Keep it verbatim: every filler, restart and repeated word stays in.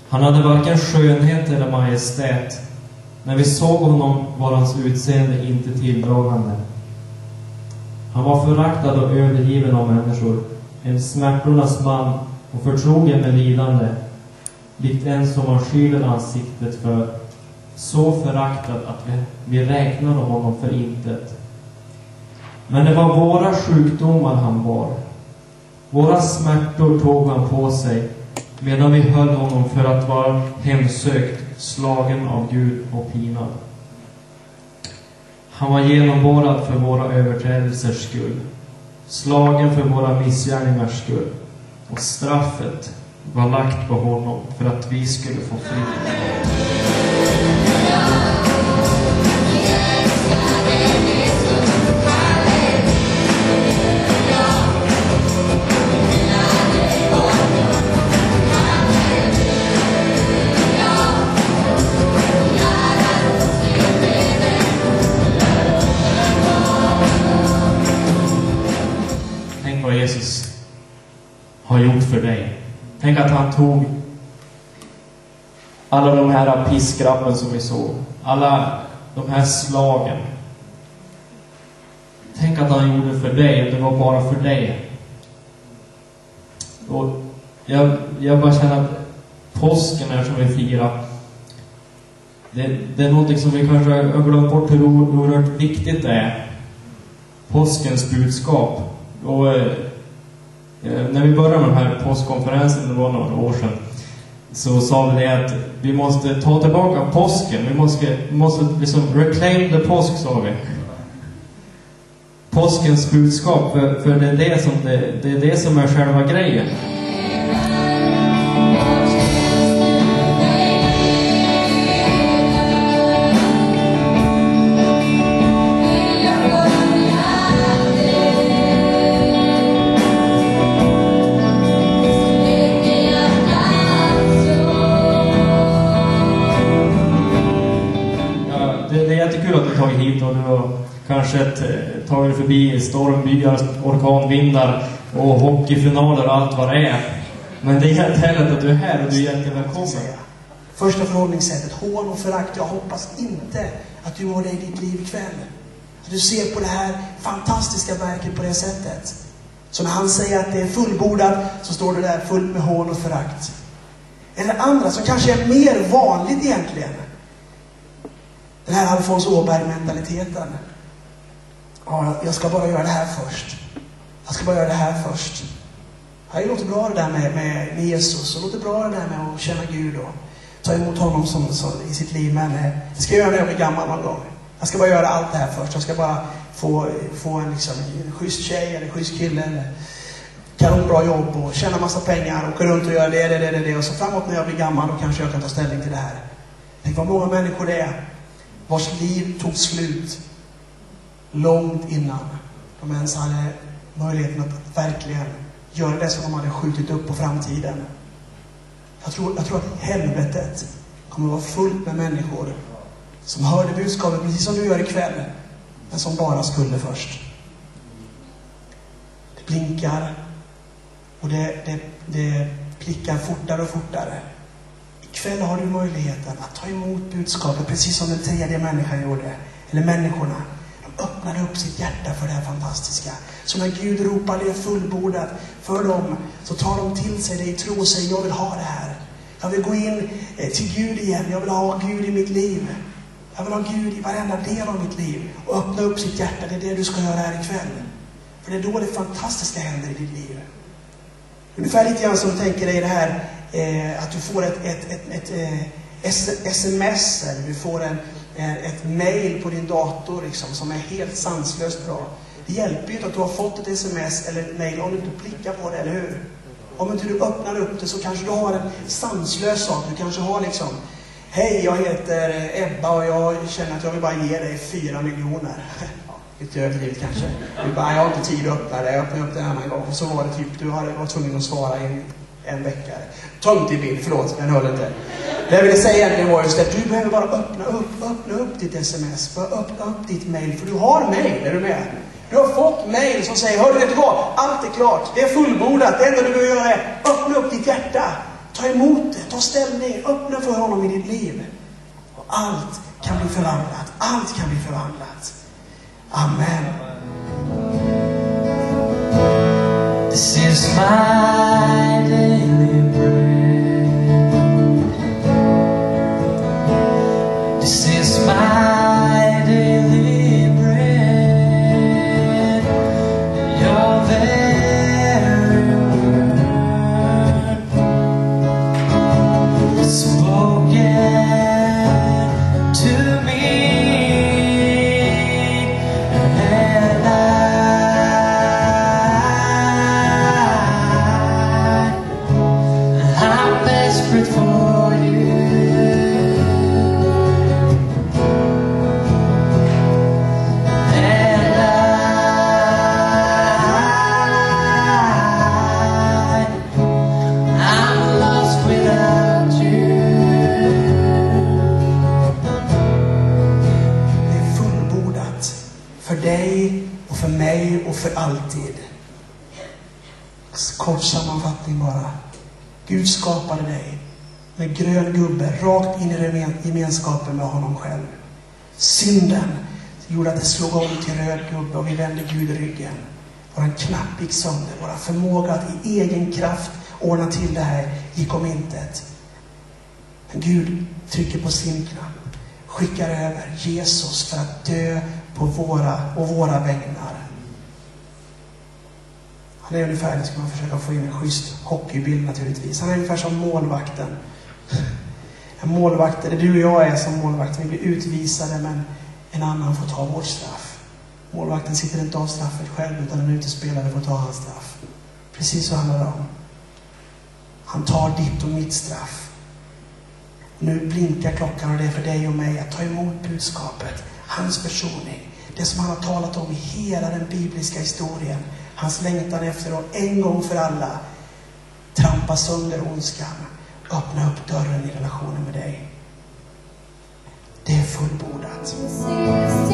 Han hade varken skönhet eller majestät. När vi såg honom var hans utseende inte tilldragande. Han var föraktad och övergiven av människor, en smärtornas man och förtrogen med lidande, likt en som man skyler ansiktet för, så föraktad att vi, vi räknade honom för intet. Men det var våra sjukdomar han bar. Våra smärtor tog han på sig, medan vi höll honom för att vara hemsökt, slagen av Gud och pinad. Han var genomborrad för våra överträdelsers skull, slagen för våra missgärningars skull, och straffet var lagt på honom för att vi skulle få frid. Tänk vad Jesus har gjort för dig. Tänk att han tog alla de här piskrappen som vi såg, alla de här slagen. Tänk att han gjorde för dig, och det var bara för dig. Och jag, jag bara känner att påsken är som vi firar. Det, det är något som vi kanske har glömt bort hur oerhört viktigt det är. Påskens budskap. Och eh, när vi började med den här påskkonferensen, det var några år sedan, så sa vi det att vi måste ta tillbaka påsken. Vi måste, måste liksom reclaim the påsk, sa vi. Påskens budskap, för, för det, är det, som det, det är det som är själva grejen. Tagit hit och du har kanske ett, tagit förbi stormbyar, orkanvindar och hockeyfinaler och allt vad det är. Men det är helt härligt att du är här och du är jättevälkommen. Första förhållningssättet, hån och förakt. Jag hoppas inte att du har det i ditt liv ikväll. Att du ser på det här fantastiska verket på det sättet. Så när han säger att det är fullbordat, så står det där fullt med hån och förakt. Eller andra som kanske är mer vanligt egentligen. Den här Alfons Åberg-mentaliteten. Ja, jag ska bara göra det här först. Jag ska bara göra det här först. Ja, det låter bra det där med, med, med Jesus. Och det låter bra det där med att känna Gud och ta emot honom som, som i sitt liv. Men det ska jag göra när jag blir gammal någon gång. Jag ska bara göra allt det här först. Jag ska bara få, få en, liksom, en schysst tjej eller en schysst kille. Eller kanonbra jobb och tjäna massa pengar. Och gå runt och göra det, det, det, det, det. Och så framåt när jag blir gammal, då kanske jag kan ta ställning till det här. Tänk vad många människor det är vars liv tog slut långt innan de ens hade möjligheten att verkligen göra det som de hade skjutit upp på framtiden. Jag tror, jag tror att helvetet kommer att vara fullt med människor som hörde budskapet precis som du gör ikväll, men som bara skulle först. Det blinkar och det, det, det blickar fortare och fortare. Ikväll har du möjligheten att ta emot budskapet precis som den tredje människan gjorde. Eller människorna. De öppnade upp sitt hjärta för det här fantastiska. Så när Gud ropar det fullbordat för dem, så tar de till sig det i tro och säger: jag vill ha det här. Jag vill gå in till Gud igen. Jag vill ha Gud i mitt liv. Jag vill ha Gud i varenda del av mitt liv. Och öppna upp sitt hjärta. Det är det du ska göra här ikväll. För det är då det fantastiska händer i ditt liv. Ungefär lite grann som du tänker dig det här. Eh, att du får ett, ett, ett, ett, ett eh, sms eller du får en, eh, ett mail på din dator liksom, som är helt sanslöst bra. Det hjälper ju att du har fått ett sms eller ett mail om du inte klickar på det, eller hur? Om inte du öppnar upp det, så kanske du har en sanslös sak. Du kanske har liksom: hej, jag heter Ebba och jag känner att jag vill bara ge dig fyra miljoner. Lite överdrivet kanske. Du bara: jag har inte tid att öppna det, jag öppnar upp det en annan gång. Och så var det typ, du var tvungen att svara in en vecka. Töntig bild, förlåt, den höll inte. Det jag ville säga egentligen var just att du behöver bara öppna upp, öppna upp ditt sms. Bara öppna upp ditt mail, för du har mail, är du med? Du har fått mail som säger: hörru, vet du vad? Allt är klart, det är fullbordat. Det enda du behöver göra är öppna upp ditt hjärta. Ta emot det, ta ställning, öppna för honom i ditt liv. Och allt kan bli förvandlat. Allt kan bli förvandlat. Amen. This is my daily bread. This is my daily bread. Your very word spoken to me, and I I'm desperate for you, and I, I'm lost without you. Det är fullbordat för dig och för mig och för alltid. Kort sammanfattning bara. Gud skapade dig med grön gubbe rakt in i gemenskapen med honom själv. Synden gjorde att det slog om till röd gubbe och vi vände Gud ryggen. Våran knapp gick sönder. Våra förmåga att i egen kraft ordna till det här gick om intet. Men Gud trycker på sin knapp. Skickar över Jesus för att dö på våra och våra vägnar. Han är ungefär, nu ska man försöka få in en schysst hockeybild naturligtvis. Han är ungefär som målvakten. En målvakt, eller du och jag är som målvakt. Vi blir utvisade men en annan får ta vårt straff. Målvakten sitter inte av straffet själv utan en utespelare får ta hans straff. Precis så handlar det om. Han tar ditt och mitt straff. Nu blinkar klockan och det är för dig och mig att ta emot budskapet. Hans försoning. Det som han har talat om i hela den bibliska historien. Hans längtan efter att en gång för alla trampa sönder ondskan. Öppna upp dörren i relationen med dig. Det är fullbordat.